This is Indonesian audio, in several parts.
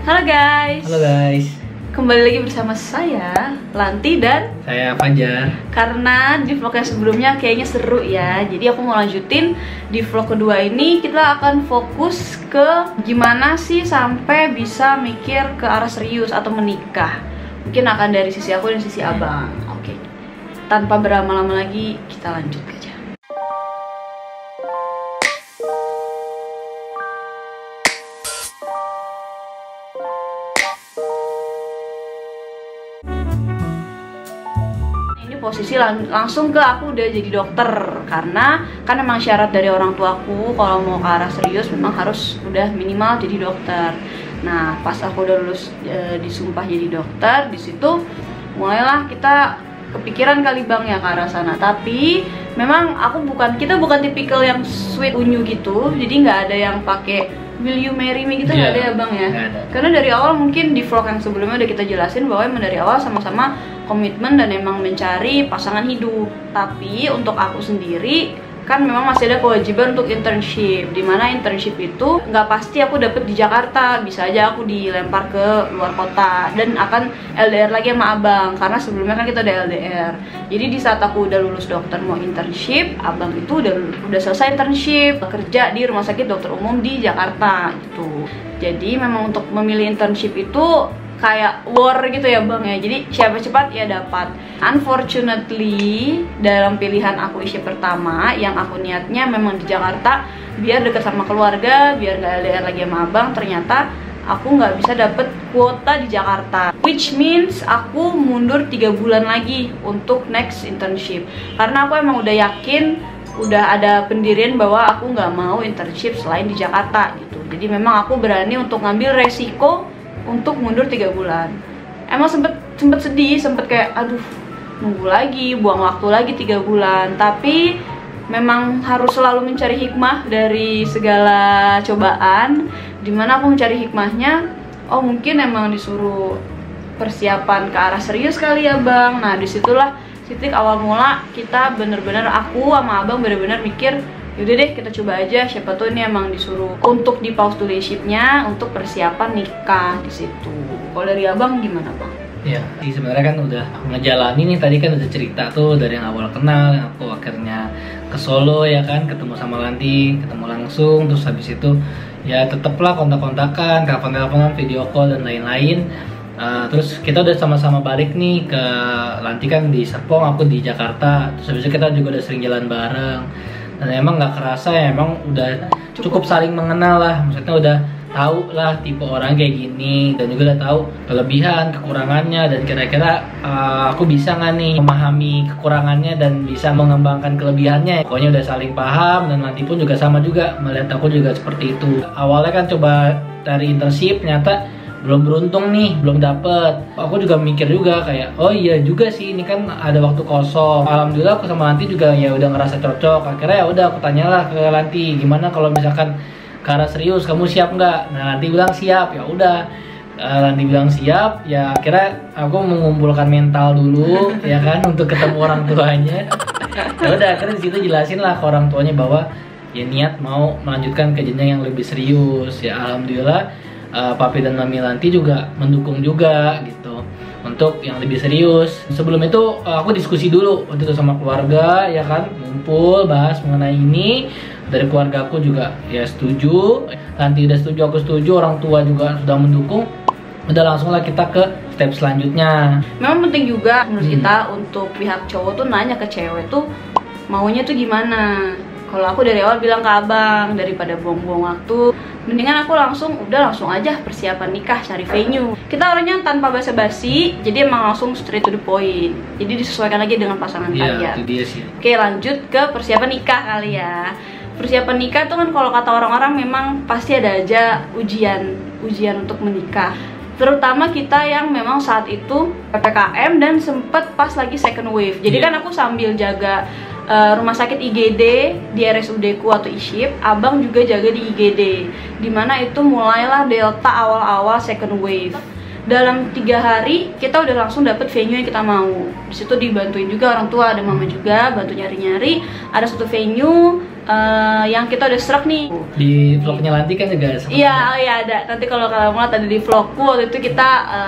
Halo guys. Halo guys. Kembali lagi bersama saya, Lanti dan saya Fajar. Karena di vlog yang sebelumnya kayaknya seru ya, jadi aku mau lanjutin di vlog kedua ini. Kita akan fokus ke gimana sih sampai bisa mikir ke arah serius atau menikah. Mungkin akan dari sisi aku dan sisi abang. Oke. Tanpa berlama-lama lagi, kita lanjut aja. Posisi langsung ke aku udah jadi dokter, karena kan memang syarat dari orang tuaku kalau mau ke arah serius memang harus udah minimal jadi dokter. Nah pas aku udah lulus disumpah jadi dokter, di situ mulailah kita kepikiran kali bang ya ke arah sana. Tapi memang kita bukan tipikal yang sweet unyu gitu, jadi nggak ada yang pakai will you marry me gitu, nggak ada ya bang ya. Karena dari awal mungkin di vlog yang sebelumnya udah kita jelasin bahwa emang dari awal sama-sama komitmen dan emang mencari pasangan hidup. Tapi untuk aku sendiri kan memang masih ada kewajiban untuk internship, dimana internship itu nggak pasti aku dapet di Jakarta, bisa aja aku dilempar ke luar kota dan akan LDR lagi sama abang, karena sebelumnya kan kita udah LDR. Jadi di saat aku udah lulus dokter mau internship, abang itu udah selesai internship, kerja di rumah sakit dokter umum di Jakarta gitu. Jadi memang untuk memilih internship itu kayak war gitu ya bang ya, jadi siapa cepat ya dapat. Unfortunately dalam pilihan aku isi pertama yang aku niatnya memang di Jakarta biar deket sama keluarga, biar nggak LDR lagi sama abang, ternyata aku nggak bisa dapet kuota di Jakarta, which means aku mundur 3 bulan lagi untuk next internship, karena aku emang udah yakin, udah ada pendirian bahwa aku nggak mau internship selain di Jakarta gitu. Jadi memang aku berani untuk ngambil resiko untuk mundur 3 bulan. Emang sempet sedih, sempet kayak aduh nunggu lagi, buang waktu lagi 3 bulan. Tapi memang harus selalu mencari hikmah dari segala cobaan. Dimana aku mencari hikmahnya, oh mungkin emang disuruh persiapan ke arah serius kali ya bang. Nah disitulah titik awal mula kita bener-bener, aku sama abang bener-bener mikir, yaudah deh kita coba aja, siapa tuh ini emang disuruh untuk di pause relationship-nya untuk persiapan nikah di situ. Kalau dari abang gimana bang? Ya, sebenarnya kan udah ngejalanin nih, tadi kan udah cerita tuh dari yang awal kenal, yang aku akhirnya ke Solo ya kan, ketemu sama Lanti, ketemu langsung, terus habis itu ya tetaplah kontak-kontakan, telepon-teleponan, video call dan lain-lain. Terus kita udah sama-sama balik nih ke Lanti kan di Serpong, aku di Jakarta. Terus habis itu kita juga udah sering jalan bareng. Dan emang nggak kerasa ya, emang udah cukup saling mengenal lah. Maksudnya udah tahu lah tipe orang kayak gini, dan juga udah tahu kelebihan, kekurangannya, dan kira-kira aku bisa nggak nih memahami kekurangannya dan bisa mengembangkan kelebihannya. Pokoknya udah saling paham, dan nanti pun juga sama juga melihat aku juga seperti itu. Awalnya kan coba dari internship, ternyata belum beruntung nih, belum dapet. Aku juga mikir juga kayak, oh iya juga sih, ini kan ada waktu kosong. Alhamdulillah aku sama Lanti juga ya udah ngerasa cocok. Akhirnya ya udah aku tanyalah ke Lanti, gimana kalau misalkan ke arah serius, kamu siap nggak? Nah Lanti bilang siap. Ya udah, Lanti bilang siap. Ya akhirnya aku mengumpulkan mental dulu ya kan untuk ketemu orang tuanya. Ya udah akhirnya di situ jelasin lah ke orang tuanya bahwa ya niat mau melanjutkan ke jenjang yang lebih serius. Ya alhamdulillah Papi dan Mami Lanti juga mendukung juga gitu untuk yang lebih serius. Sebelum itu aku diskusi dulu waktu itu sama keluarga ya kan, ngumpul bahas mengenai ini. Dari keluarga aku juga ya setuju, Lanti udah setuju, aku setuju, orang tua juga sudah mendukung. Udah langsung lah kita ke step selanjutnya. Memang penting juga menurut kita untuk pihak cowok tuh nanya ke cewek tuh maunya tuh gimana. Kalau aku dari awal bilang ke abang, daripada buang-buang waktu, mendingan aku langsung aja persiapan nikah, cari venue. Kita orangnya tanpa basa-basi, jadi emang langsung straight to the point. Jadi disesuaikan lagi dengan pasangan kalian. Itu dia sih. Oke, lanjut ke persiapan nikah kali ya. Persiapan nikah tuh kan kalau kata orang-orang memang pasti ada aja ujian untuk menikah. Terutama kita yang memang saat itu PPKM dan sempet pas lagi second wave. Jadi kan aku sambil jaga rumah sakit IGD di RSUD ku atau ISHIP, abang juga jaga di IGD, dimana itu mulailah Delta awal-awal second wave. Dalam 3 hari kita udah langsung dapet venue yang kita mau. Di situ dibantuin juga orang tua, ada mama juga bantu nyari-nyari. Ada satu venue yang kita udah serak nih. Di vlognya Lanti kan juga sempat Iya, ada. oh iya ada. Nanti kalau kalian mau lihat ada di vlogku waktu itu kita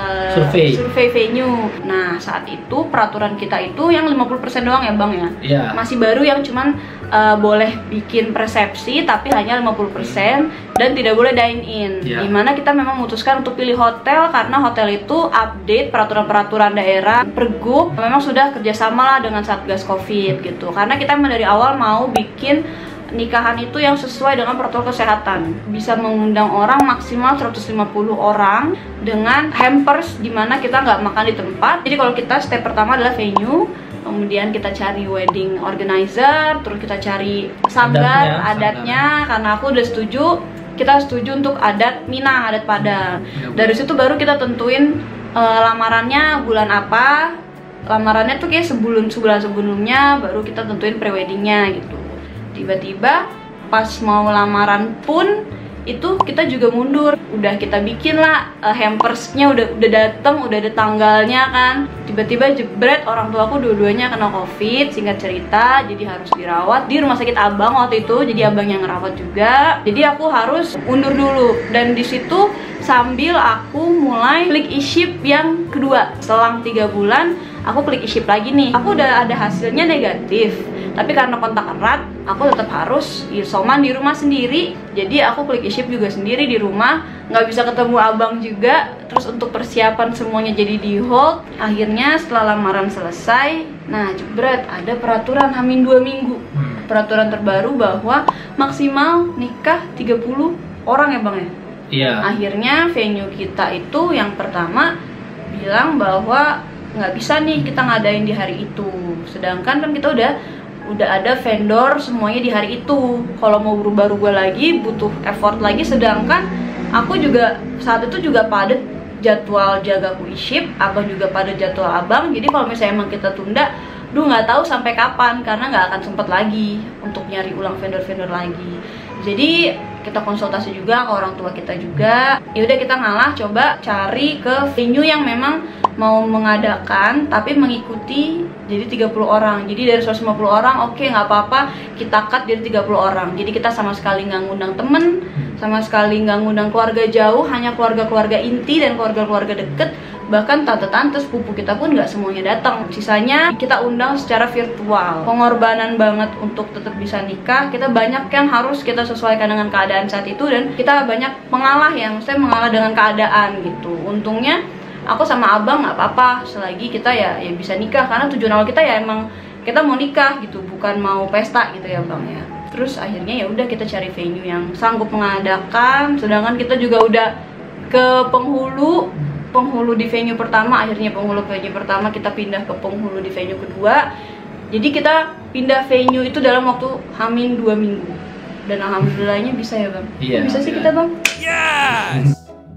survei venue. Nah, saat itu peraturan kita itu yang 50% doang ya, Bang ya. Iya. Masih baru yang cuman boleh bikin persepsi tapi hanya 50% dan tidak boleh dine in. Iya. Dimana kita memang memutuskan untuk pilih hotel karena hotel itu update peraturan-peraturan daerah. Pergub memang sudah kerjasama lah dengan Satgas Covid gitu. Karena kita memang dari awal mau bikin nikahan itu yang sesuai dengan protokol kesehatan. Bisa mengundang orang maksimal 150 orang dengan hampers dimana kita nggak makan di tempat. Jadi kalau kita step pertama adalah venue, kemudian kita cari wedding organizer, terus kita cari sanggar adatnya. Karena aku udah setuju, kita setuju untuk adat Minang, adat Padang. Dari situ baru kita tentuin lamarannya bulan apa. Lamarannya tuh kayak sebulan sebelumnya baru kita tentuin preweddingnya gitu. Tiba-tiba pas mau lamaran pun itu kita juga mundur. Udah kita bikin lah hampersnya udah dateng, udah ada tanggalnya kan. Tiba-tiba jebret orang tuaku dua-duanya kena Covid, singkat cerita, jadi harus dirawat di rumah sakit Abang waktu itu. Jadi abang yang ngerawat juga. Jadi aku harus undur dulu. Dan di situ sambil aku mulai klik e-ship yang kedua. Selang 3 bulan aku klik e-ship lagi nih. Aku udah ada hasilnya negatif. Tapi karena kontak erat, aku tetap harus isoman di rumah sendiri. Jadi aku klik e-ship juga sendiri di rumah, nggak bisa ketemu abang juga. Terus untuk persiapan semuanya jadi di hold. Akhirnya setelah lamaran selesai, nah jebret ada peraturan Hamin 2 minggu. Peraturan terbaru bahwa maksimal nikah 30 orang ya Bang ya? Iya. Akhirnya venue kita itu yang pertama bilang bahwa nggak bisa nih kita ngadain di hari itu. Sedangkan kan kita udah ada vendor semuanya di hari itu. Kalau mau berubah-ubah lagi butuh effort lagi. Sedangkan aku juga saat itu juga padat jadwal jagaku e-ship, abang juga padat jadwal abang. Jadi kalau misalnya emang kita tunda, nggak tahu sampai kapan karena nggak akan sempet lagi untuk nyari ulang vendor-vendor lagi. Jadi kita konsultasi juga ke orang tua kita juga. Ya udah kita ngalah coba cari ke venue yang memang mau mengadakan tapi mengikuti jadi 30 orang. Jadi dari 150 orang oke, nggak apa-apa kita cut jadi 30 orang. Jadi kita sama sekali nggak ngundang temen, sama sekali nggak ngundang keluarga jauh, hanya keluarga-keluarga inti dan keluarga-keluarga deket. Bahkan tante-tante sepupu kita pun nggak semuanya datang. Sisanya kita undang secara virtual. Pengorbanan banget untuk tetap bisa nikah. Kita banyak yang harus kita sesuaikan dengan keadaan saat itu dan kita banyak mengalah ya, maksudnya mengalah dengan keadaan gitu. Untungnya aku sama abang nggak apa-apa selagi kita ya bisa nikah karena tujuan awal kita ya emang kita mau nikah gitu, bukan mau pesta gitu ya Bang ya. Terus akhirnya ya udah kita cari venue yang sanggup mengadakan. Sedangkan kita juga udah ke penghulu di venue pertama. Akhirnya penghulu venue pertama kita pindah ke penghulu di venue kedua. Jadi kita pindah venue itu dalam waktu Hamin 2 minggu. Dan alhamdulillahnya bisa ya Bang. Iya, bisa sih kita Bang. Yes.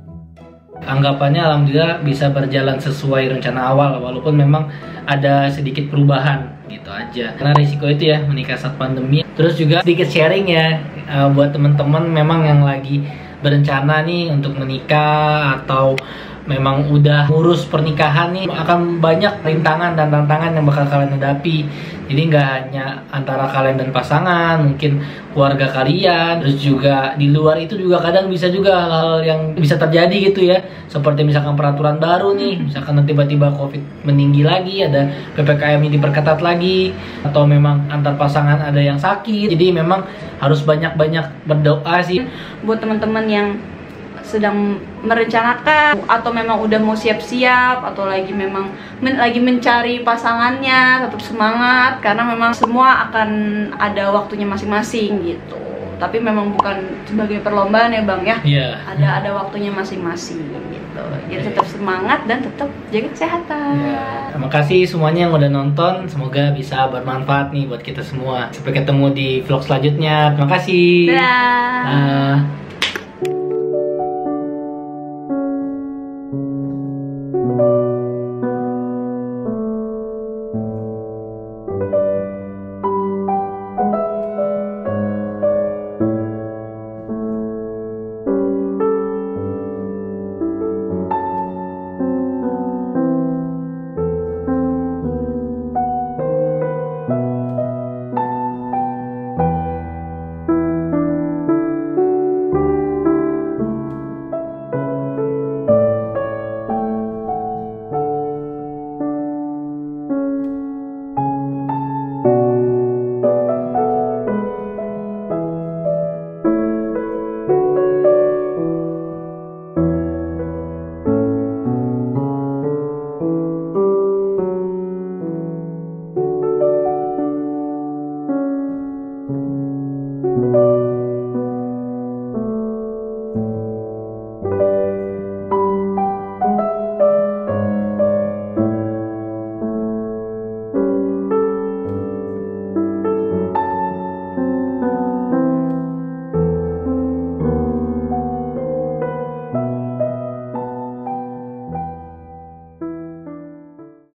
Anggapannya alhamdulillah bisa berjalan sesuai rencana awal, walaupun memang ada sedikit perubahan gitu aja. Karena risiko itu ya menikah saat pandemi. Terus juga sedikit sharing ya buat teman-teman memang yang lagi berencana nih untuk menikah atau memang udah ngurus pernikahan nih, akan banyak rintangan dan tantangan yang bakal kalian hadapi. Jadi nggak hanya antara kalian dan pasangan, mungkin keluarga kalian, terus juga di luar itu juga kadang bisa juga hal-hal yang bisa terjadi gitu ya. Seperti misalkan peraturan baru nih, misalkan tiba-tiba Covid meninggi lagi, ada PPKM ini diperketat lagi, atau memang antar pasangan ada yang sakit. Jadi memang harus banyak-banyak berdoa sih. Buat teman-teman yang sedang merencanakan atau memang udah mau siap-siap atau lagi memang lagi mencari pasangannya, tetap semangat karena memang semua akan ada waktunya masing-masing gitu. Tapi memang bukan sebagai perlombaan ya Bang ya. Iya. Ada waktunya masing-masing gitu. Jadi tetap semangat dan tetap jaga kesehatan. Ya. Terima kasih semuanya yang udah nonton. Semoga bisa bermanfaat nih buat kita semua. Sampai ketemu di vlog selanjutnya. Terima kasih. Dadah.